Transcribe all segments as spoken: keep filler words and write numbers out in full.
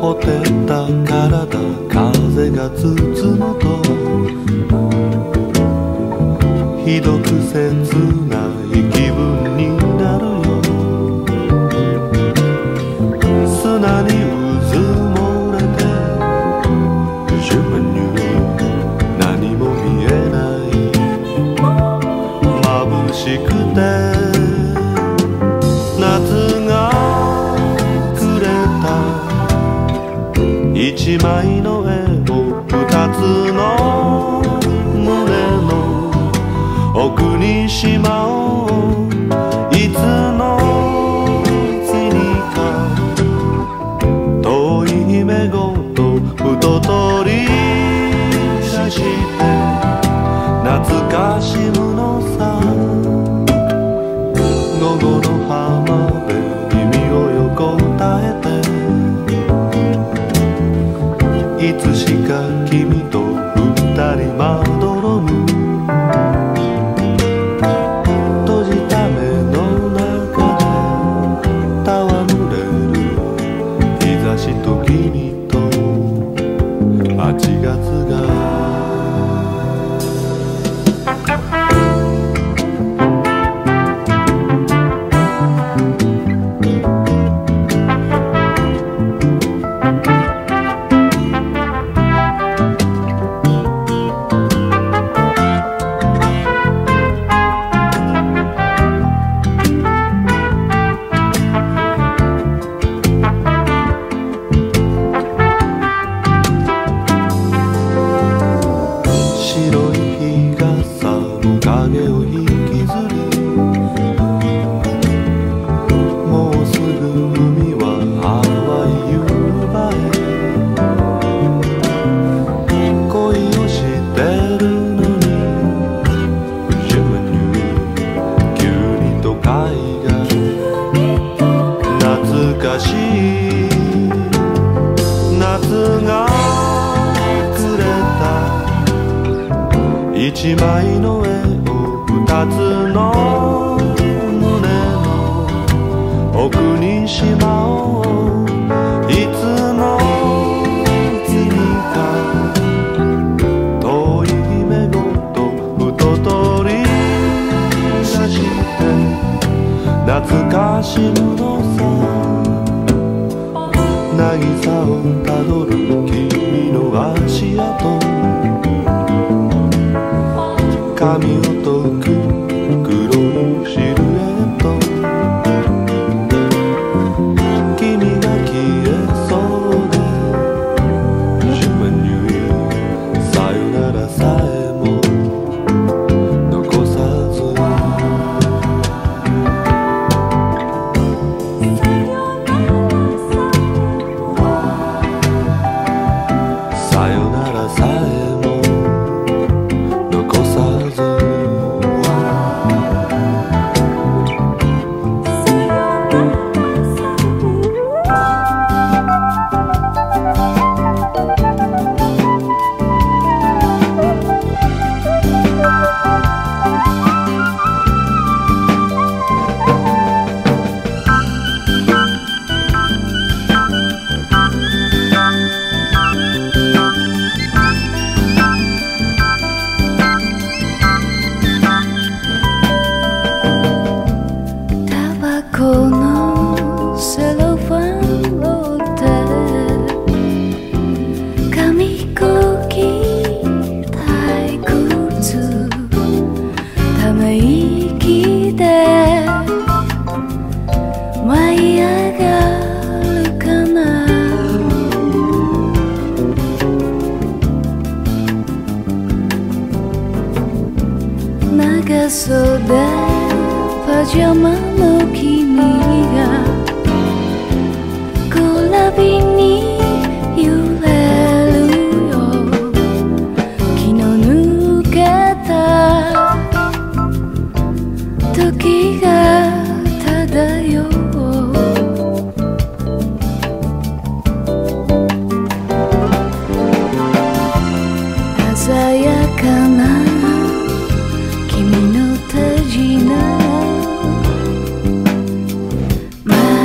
ほてった体風が包むとひどく切ない気分になるよ。砂にうずもれてジュメニュー何も見えない眩しくて夏がくれた一枚の絵を二つの胸の奥にしまおう。いつの日にか遠い夢ごとふと取り出して懐かしむのさ。午後の浜辺に身を横たえていつしか君と二人まどろむ閉じた目の中で戯れる日差しと君とはちがつが影を引きずりもうすぐ海は淡い夕場へ恋をしてるのにジュメニュー急に都会が懐かしい夏がくれた一枚の絵二つの胸の奥にしまおう。いつの日にか遠い夢ごとふと取り出して懐かしむのさ。渚をたどる君の足跡髪を解く黒いシルエット君が消えそうでジュメニューさよならさえも残さずさよならさえも残さずこのセロファンを折って紙飛行機退屈ため息で舞い上がるかな。長袖パジャマの君が小ラビに揺れるよ。気の抜けた時が漂う。鮮やかな君の手品ま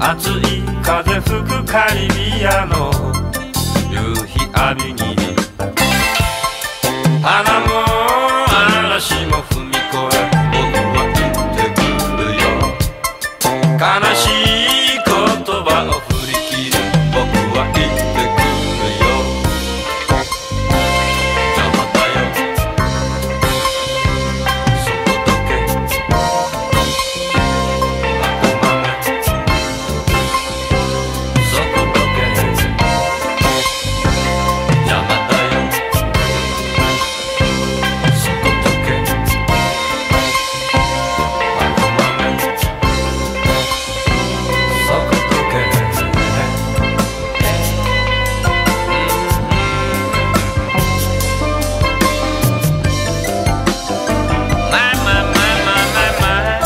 熱い風吹くカリビアの夕日浴びに花も嵐も踏み越え僕は言ってくるよ悲しい言葉を振り切る僕は言ってくるよ邪魔だよそこどけ悪魔めそこどけ邪魔だよそこどけ悪魔めそこどけまあまあまあまあまあまあ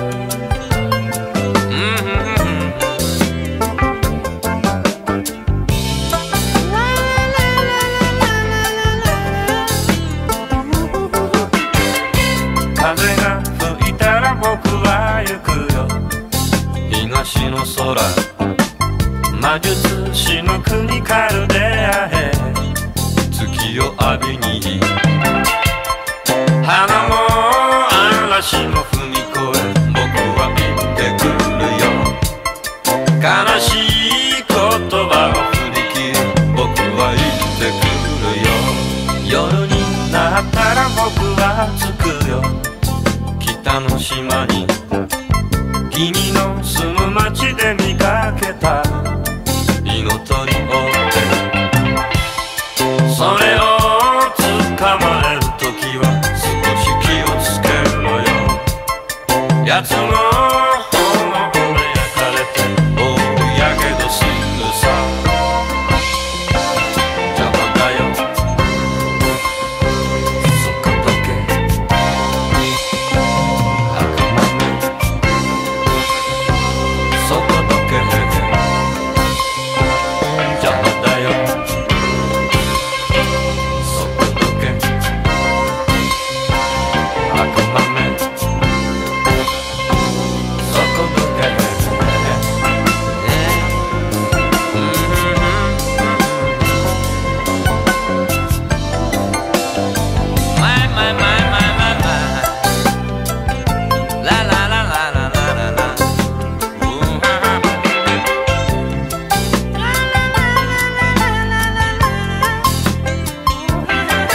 風が吹いたら僕は行くよ東の空魔術師の国カルデアへ月を浴びに花も嵐も踏み越え僕は言ってくるよ悲しい言葉を振り切る僕は言ってくるよ夜になったら僕は着くよ北の島に君の住む町で見かけた火の鳥を追ってそれを捕まえるときは少し気をつけるのよやつの頬で焼かれて大やけどするさ邪魔だよそこどけ悪魔めそこどけ邪魔だよそこどけ悪魔めそこどけMy my my my my my La la la la la la la la Ooh, ha, ha. La la la la la la la la la Ooh, ha, ha,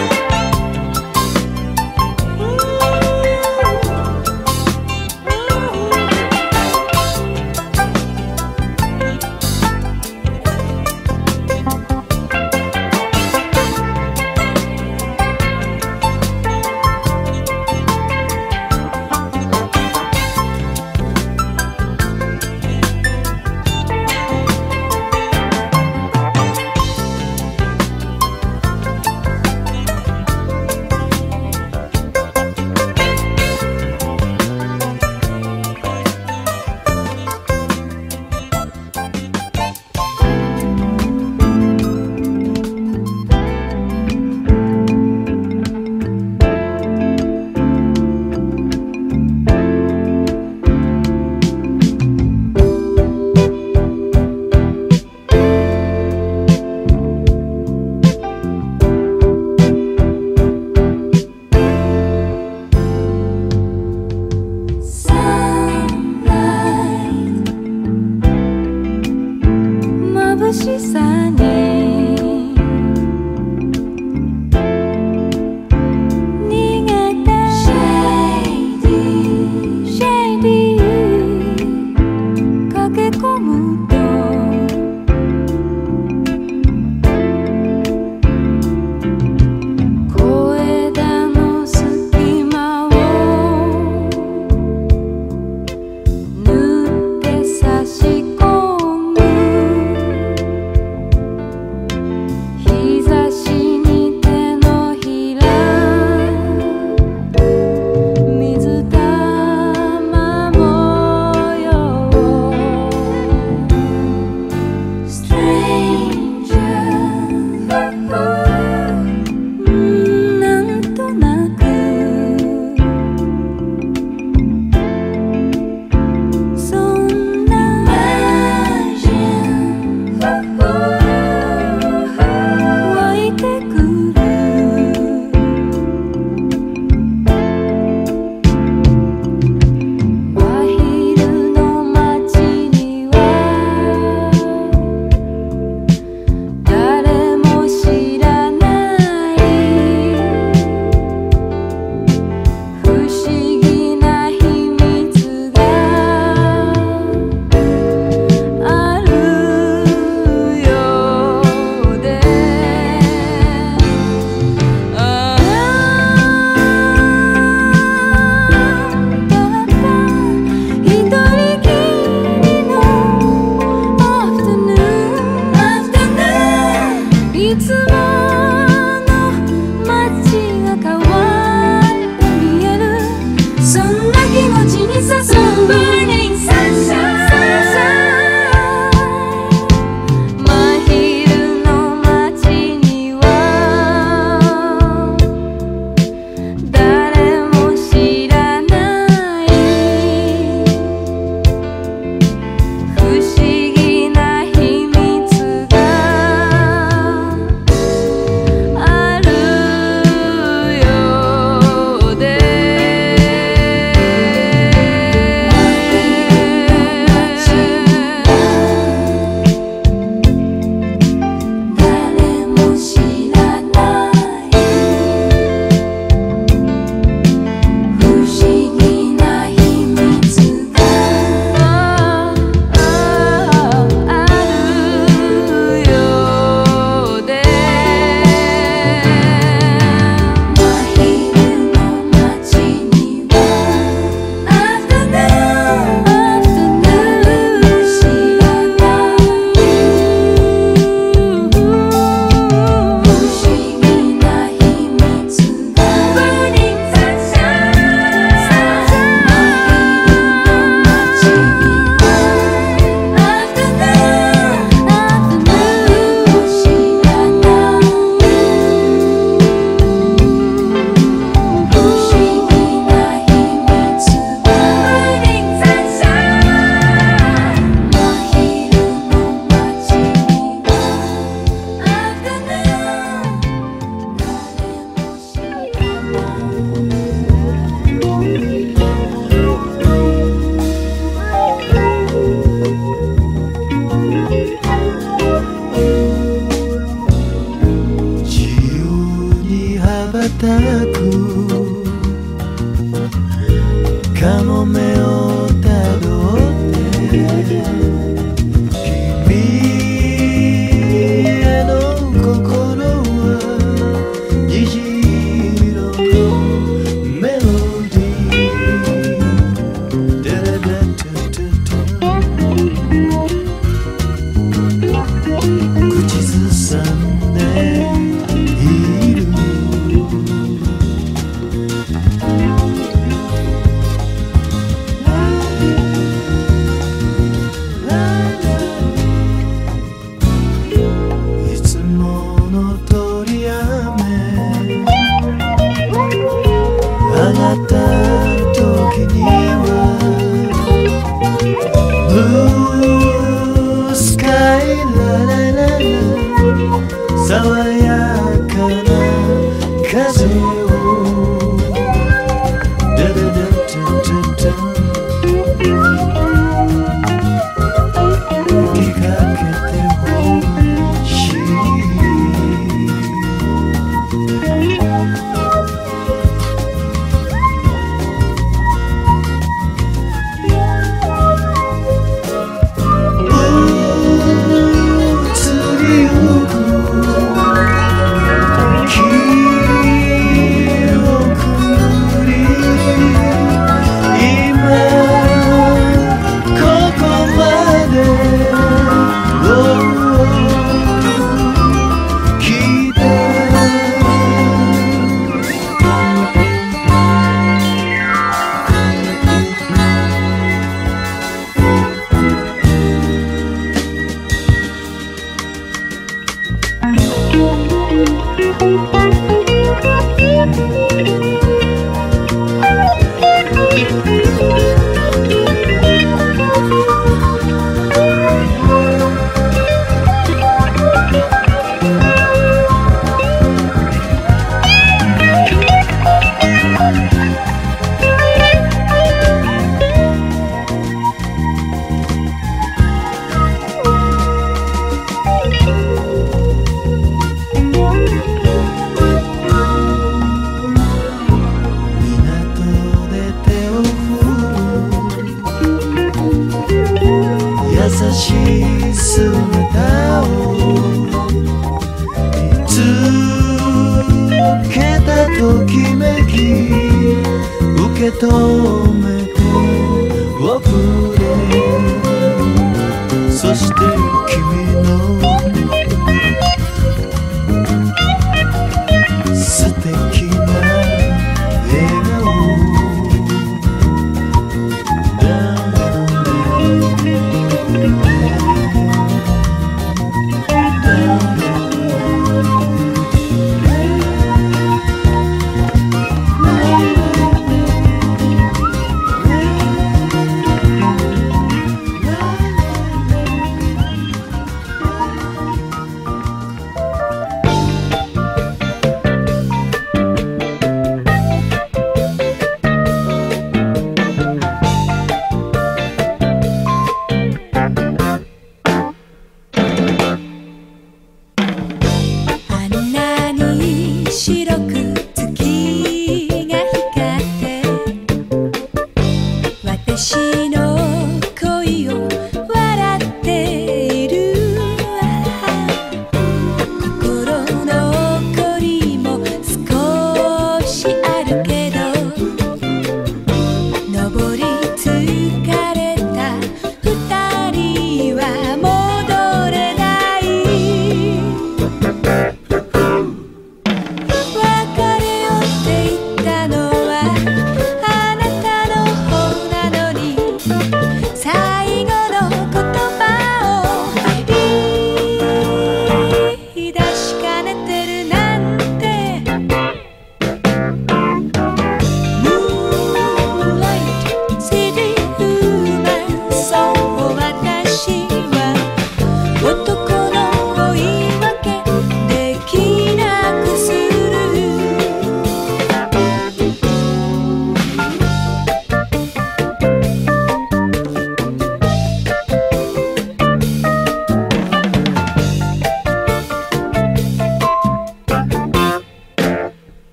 Sunlight 眩しさに逃げて Shady Shady 駆け込むと小枝の隙間を縫って差し込むしい姿を見つけたときめき受け止めておくれ。そして君の素敵な笑顔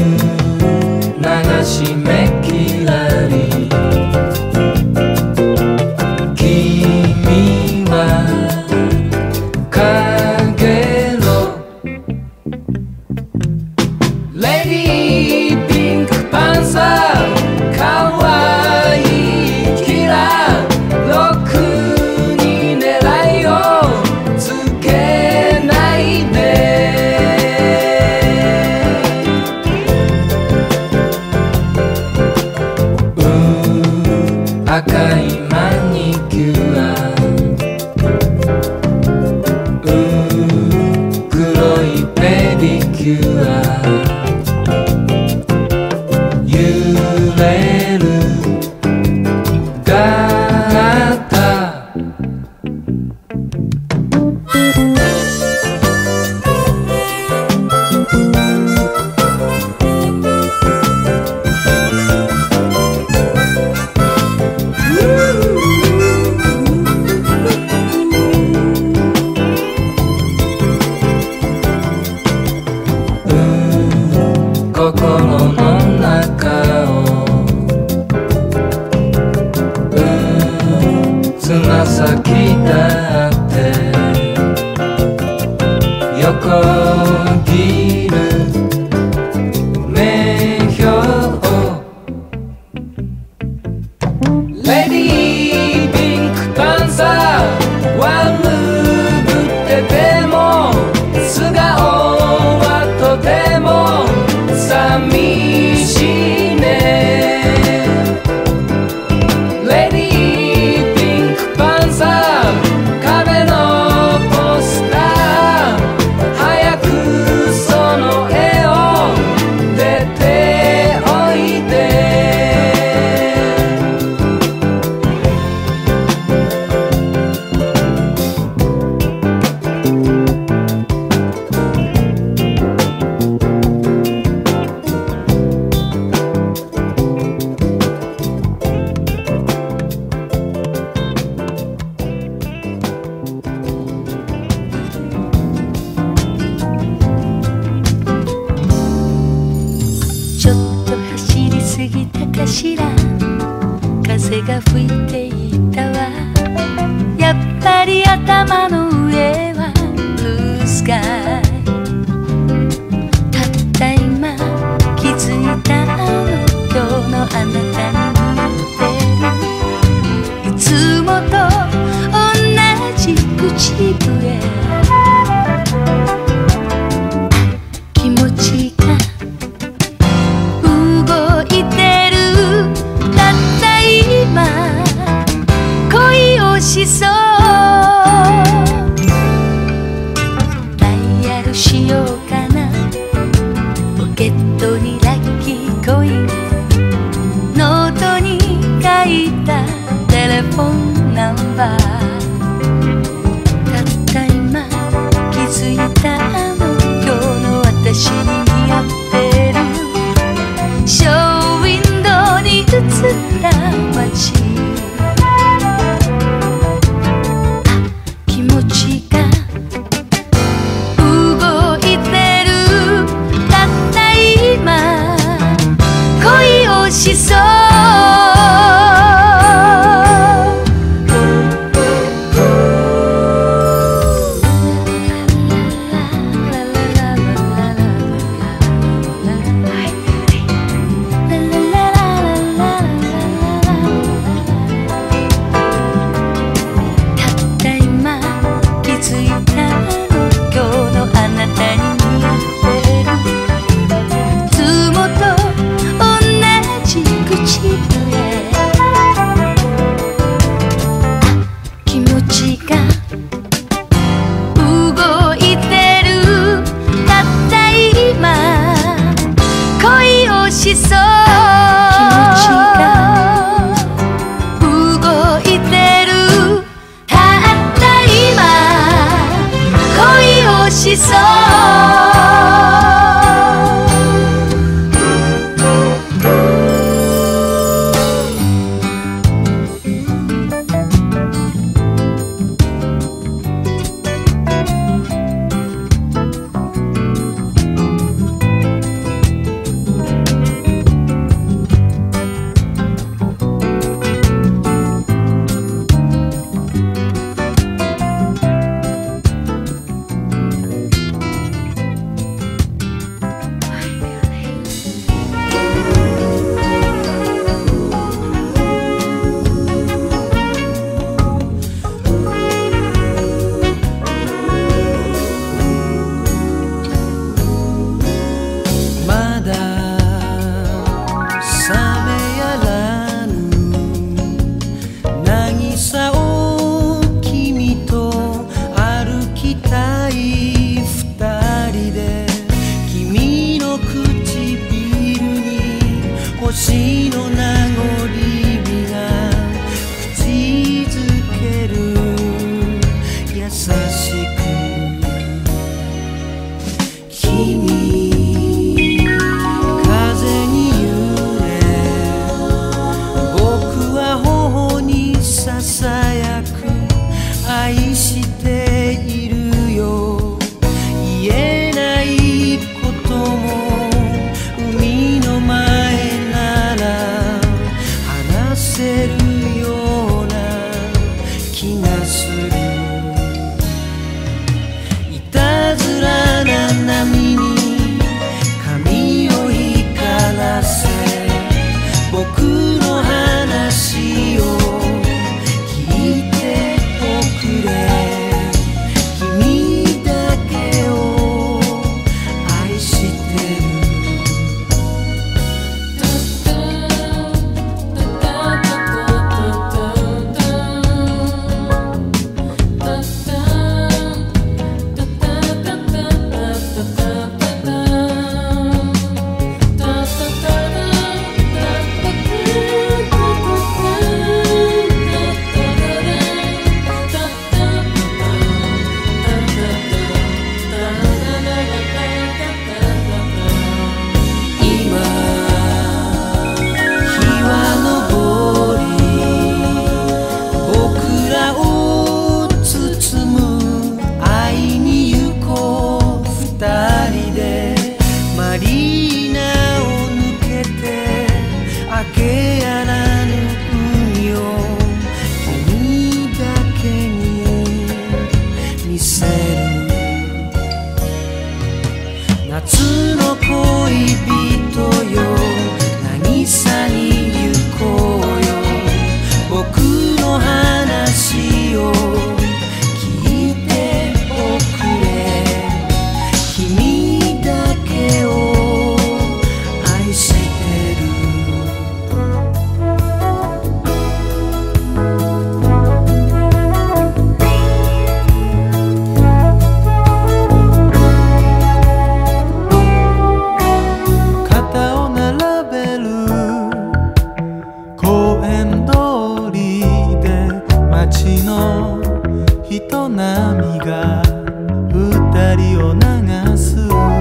締め切られ赤いマニキュア、うー黒いペディキュア、揺れるガタ、心の中をつま先だって横切る名標、レディーピンクパンサーワンムーブってても素顔はとても寂しいね。レディーピンクパンサー壁のポスター早くその絵を出ておいで。 ちょっと走りすぎたかしら、風が吹いていたわ。やっぱり頭の上はブルースカイ。たった今気づいたの、今日のあなたに似てる。いつもと同じ口笛、気持ちが動いてる。たった今恋をしそう。ダイヤルしようかな、ポケットにラッキーコイン、ノートに書いたテレフォンナンバー。たった今気づいたの、今日の私に似合ってる。ショーウィンドウに映った街、気持ちが動いてる。たった今恋をしそう。しそう。気持ちが動いてる。たった今恋をしそう。 の話を聞いておくれ。君だけを愛してる。肩を並べる公園通りで街の人波が二人を流す。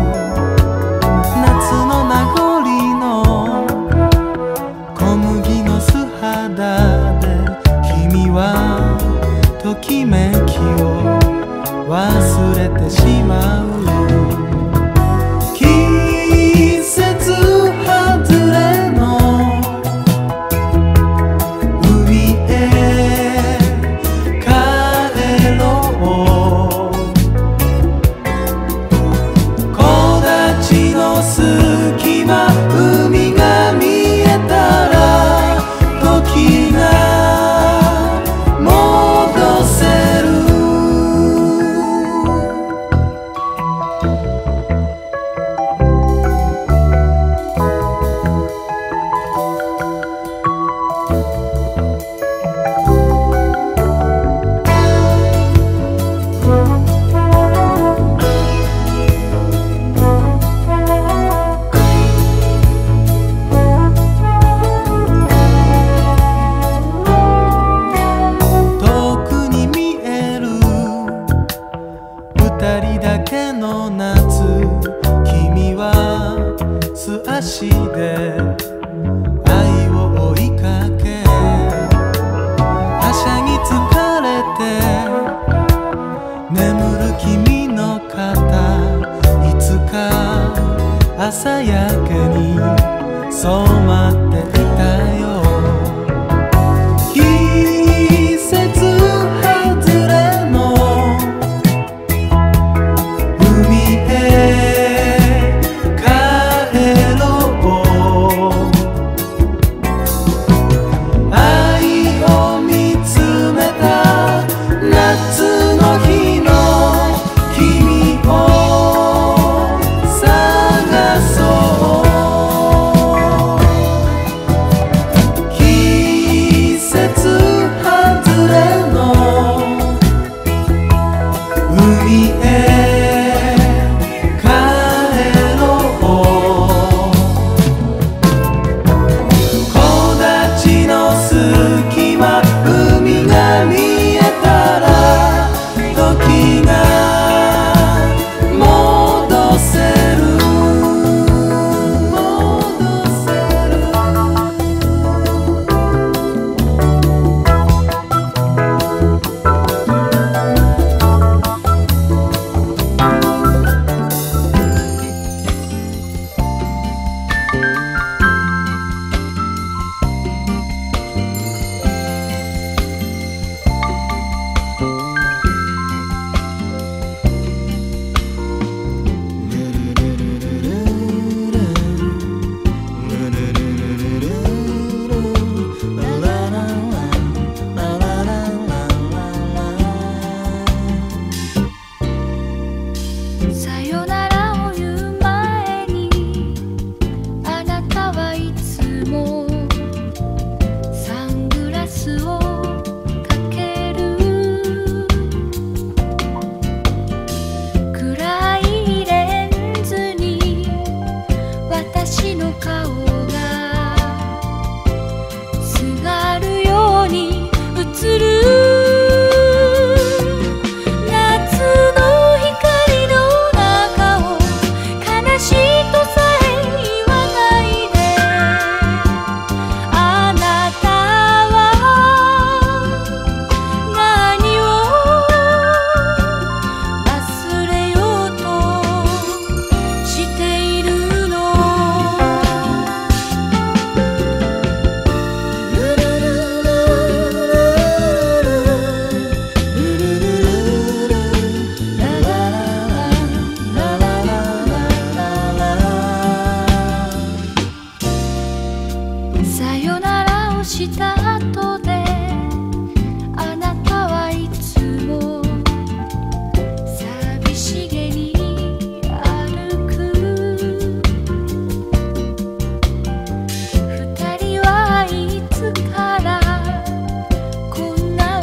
夏の名残の小麦の素肌で君はときめきを忘れてしまう。季節外れの海へ帰ろう。木立の隙間、海が見えたら時が戻せる。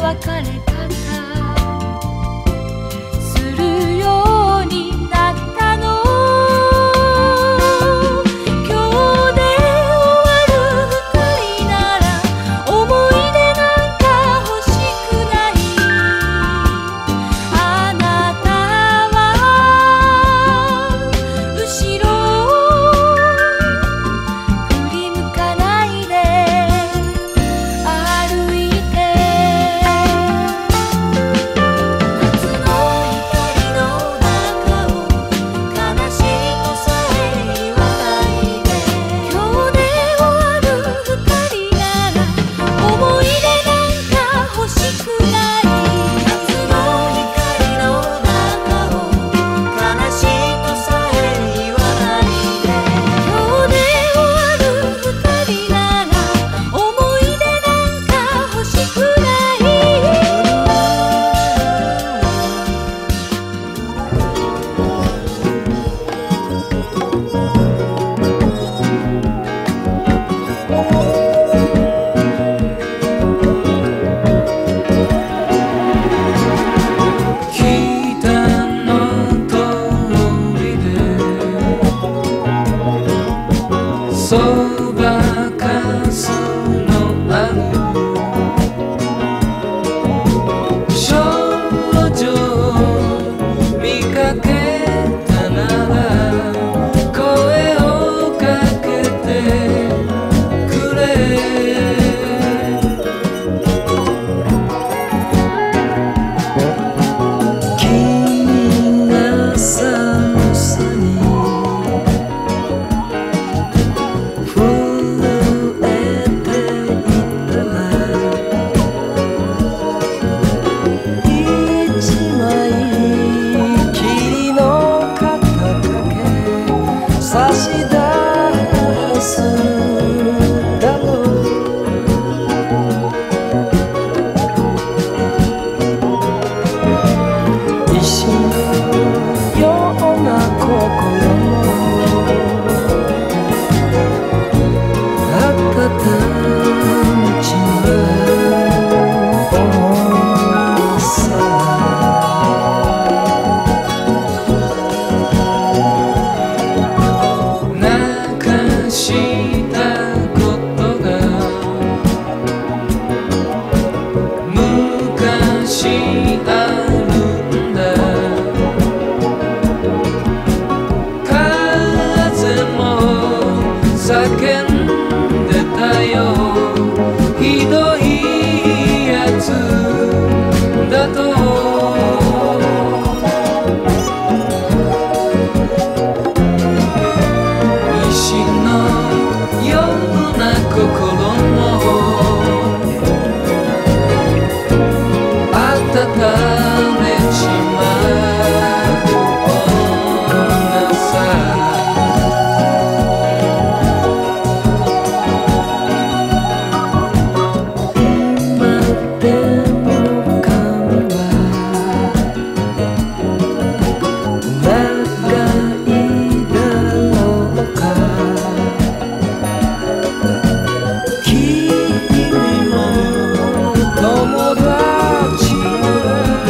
別れ方するようになったの。今日で終わる二人なら思い出なんか欲しくない。あなたは後ろを振り向かないで歩いて夏の光の中を悲しいとさえ言わないで。今日で終わる二人なら思い出なんか欲しくない。夏の光の中を悲しいとさえ言わないで。今日で終わる二人なら思い出なんか欲しくない。 北の通りでそばかすのある少女を見かけたなら声をかけてくれ。君が寒さに震えていたら一枚きりの肩掛け差し出すだろう。石のような心も温めちまう重さ。泣かしたことが昔あるんだ。風も叫んでたよ。ひどいやつだと。石のような心も温めちまう女さ。今でも髪は長いだろうか。君も友達なら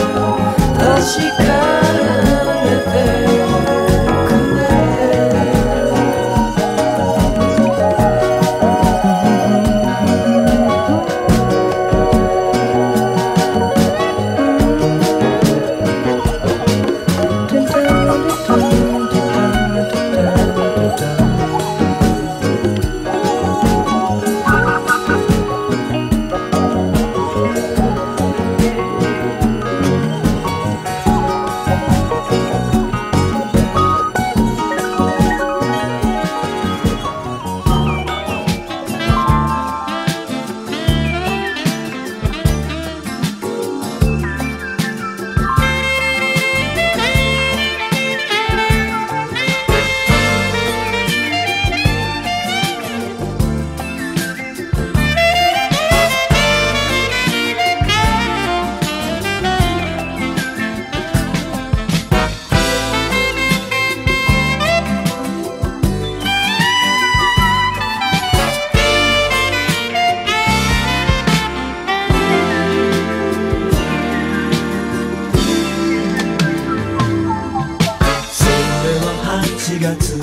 しがつ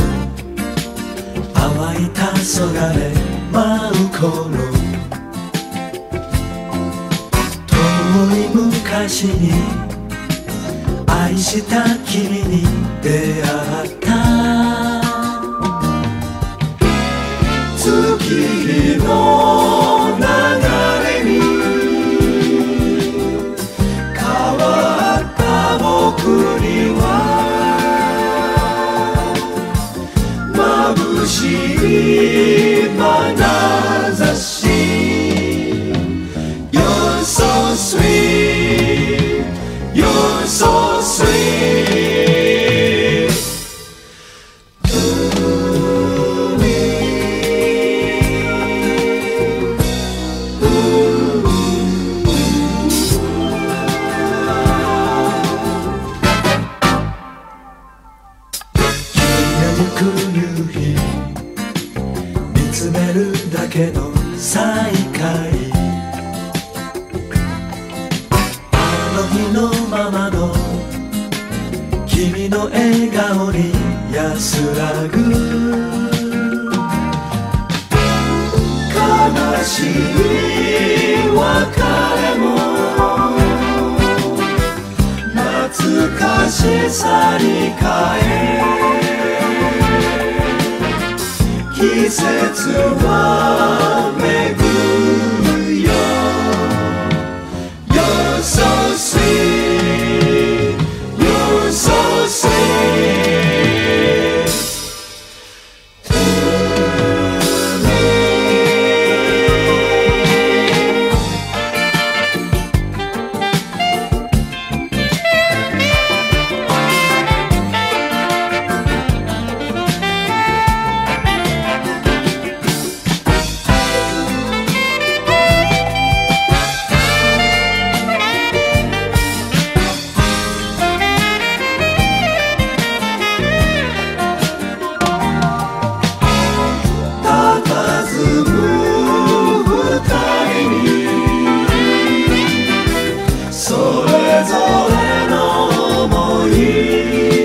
淡い黄昏舞う頃、遠い昔に愛した君に出会った。月の流れに変わった僕には眩しい眼差し。 You're so sweet, you're so sweet to me.君が行く夕日見つめるだけの再会、あの日のままの君の笑顔に安らぐ。悲しい別れも懐かしさに変え、季節は巡るよ。 You're so sweet, you're so sweet to me. 佇む二人にそれぞれの想い、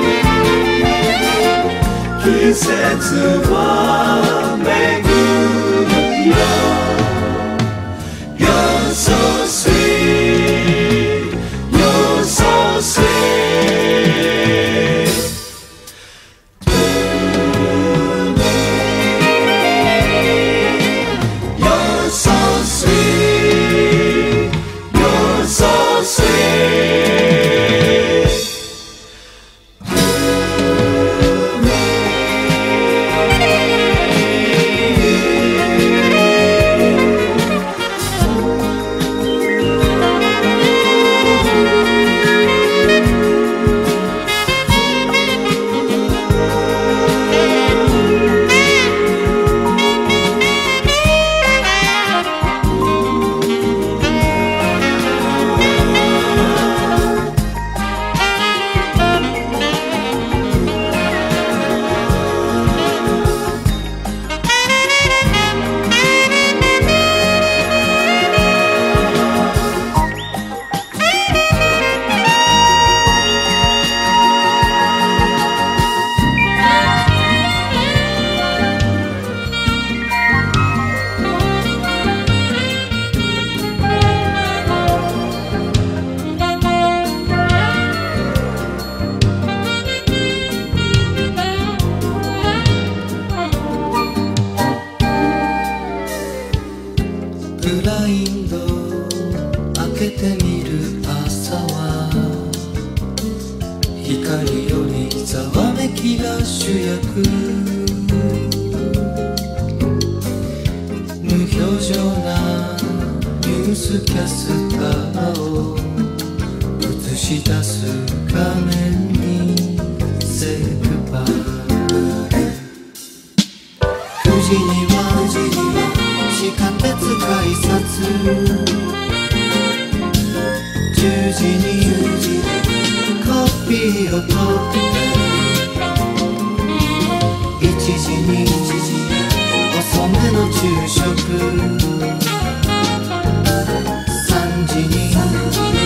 季節は巡るよ。 You're so sweet, you're so sweet to me. You're so sweet, you're so sweet to me. ブラインド開けてみる朝は光よりざわめきが主役、無表情なニュースキャスターを映し出す画面にセーブバー、くじには地下鉄改札、じゅうじにコピーを取って、いちじに遅めの昼食、さんじに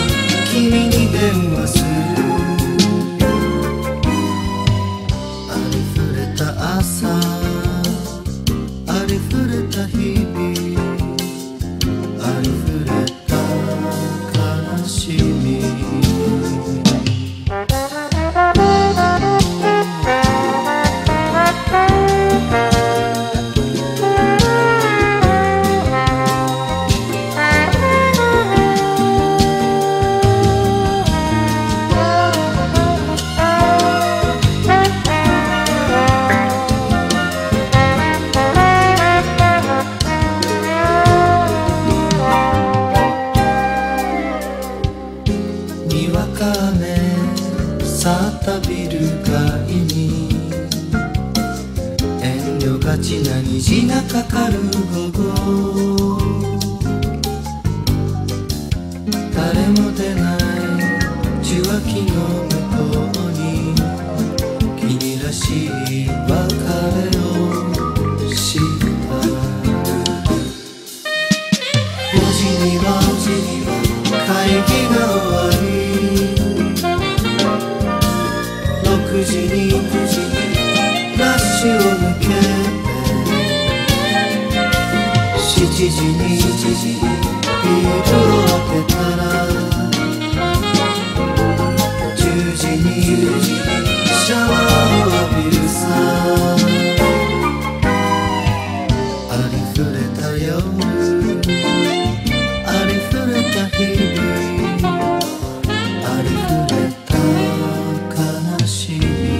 君に電話する。あしみ虹がかかる午後誰も出ない受話器の向こうに君らしい別れをしたごじには会議が終わりろくじにラッシュを抜けしちじにビールを開けたらじゅうじにシャワーを浴びるさありふれた夜ありふれた日々ありふれた悲しみ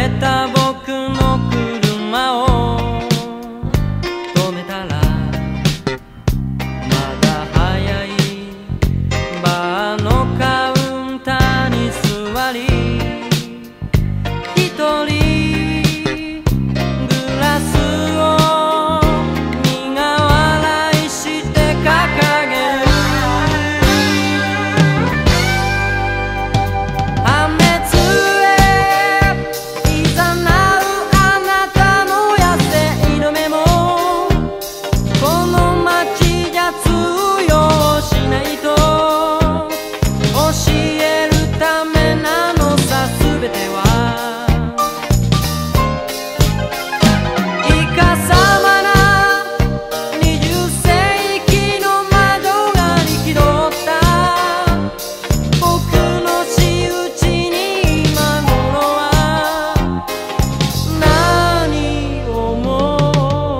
れた僕の車を止めたら、まだ早いバーのカウンターに座り、一人グラスを苦笑いして掲げる。破滅へいざなうあなたの野生の目も、この街じゃ通用しないと教えるためなのさ、すべては。いかさまなにじゅっせいきの魔女が力道った僕の仕打ちに今頃は何を思う。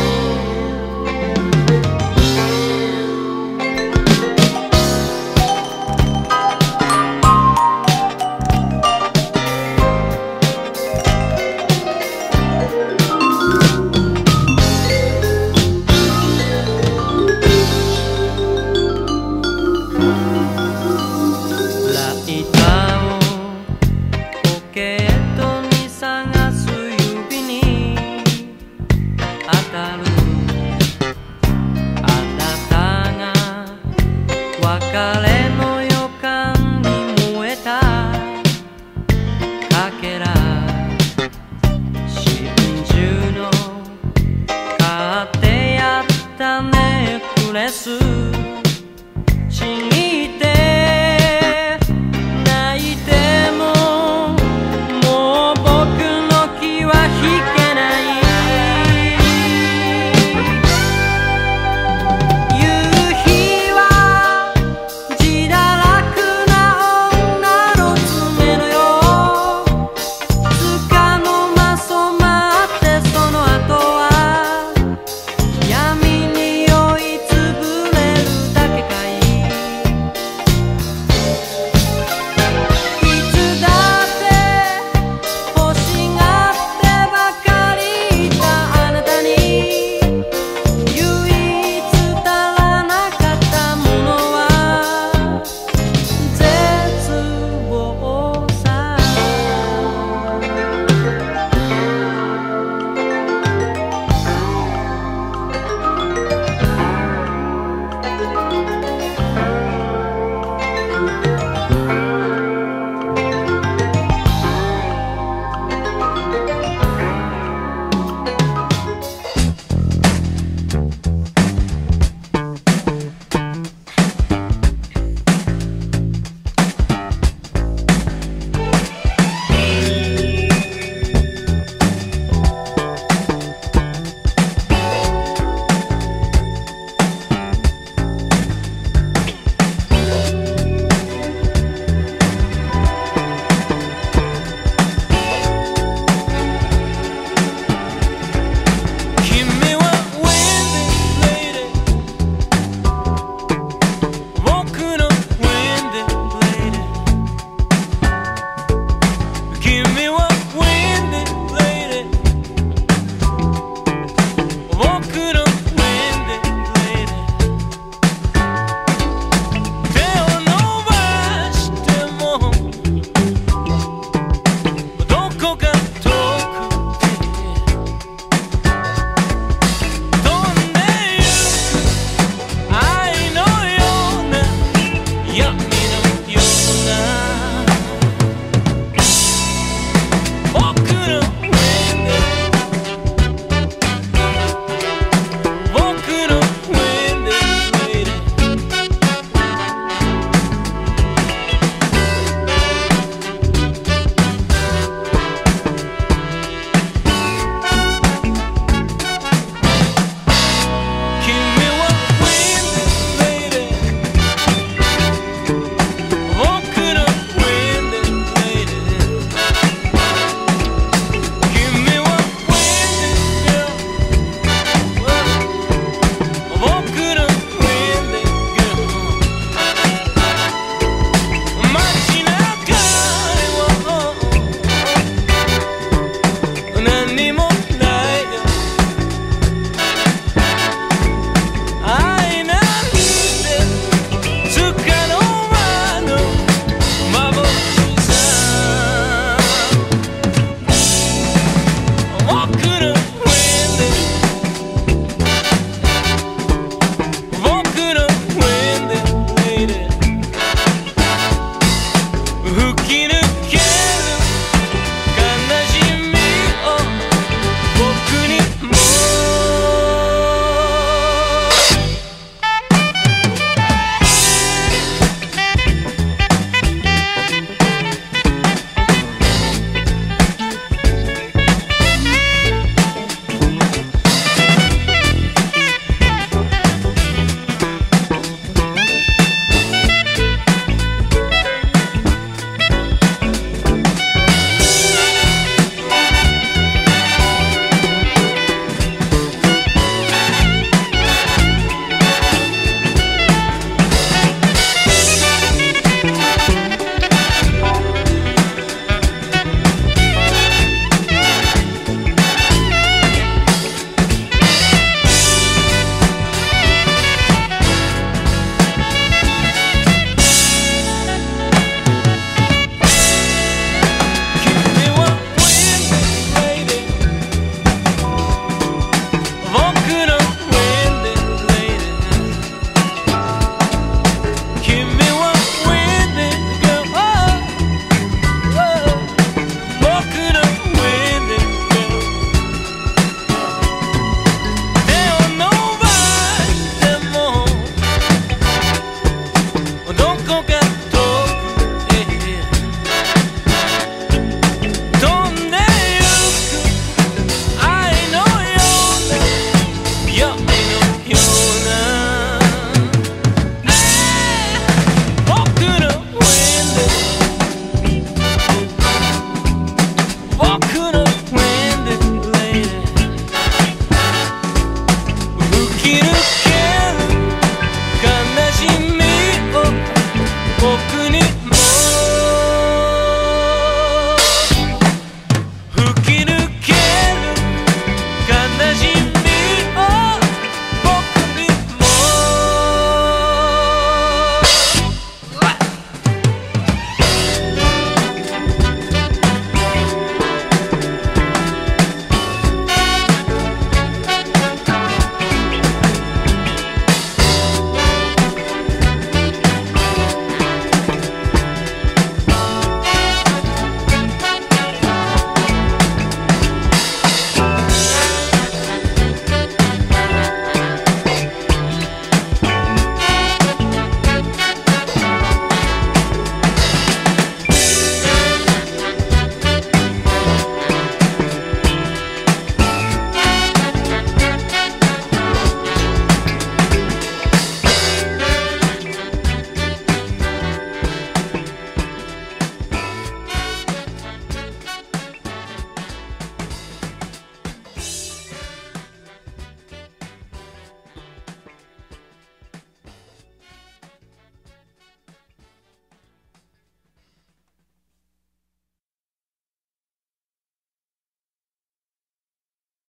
ライターをポケットに探す指に当たる。あなたが別れの予感に燃えたかけら、真珠の買ってやったネックレスちぎって泣いてももう僕の気は引けない。夕日は自堕落な女の爪のよう、つかの間染まってその後は闇に酔いつぶれるだけかい。いつだって欲しがってばかりいたあなたに、唯一足らなかったものは絶望さ。君は Windy Lady、 僕の Windy Lady。 君は Windy Lady、 僕の Windy Lady。 手を伸ばしてもどこか遠くて飛んでゆく愛のような闇のような僕の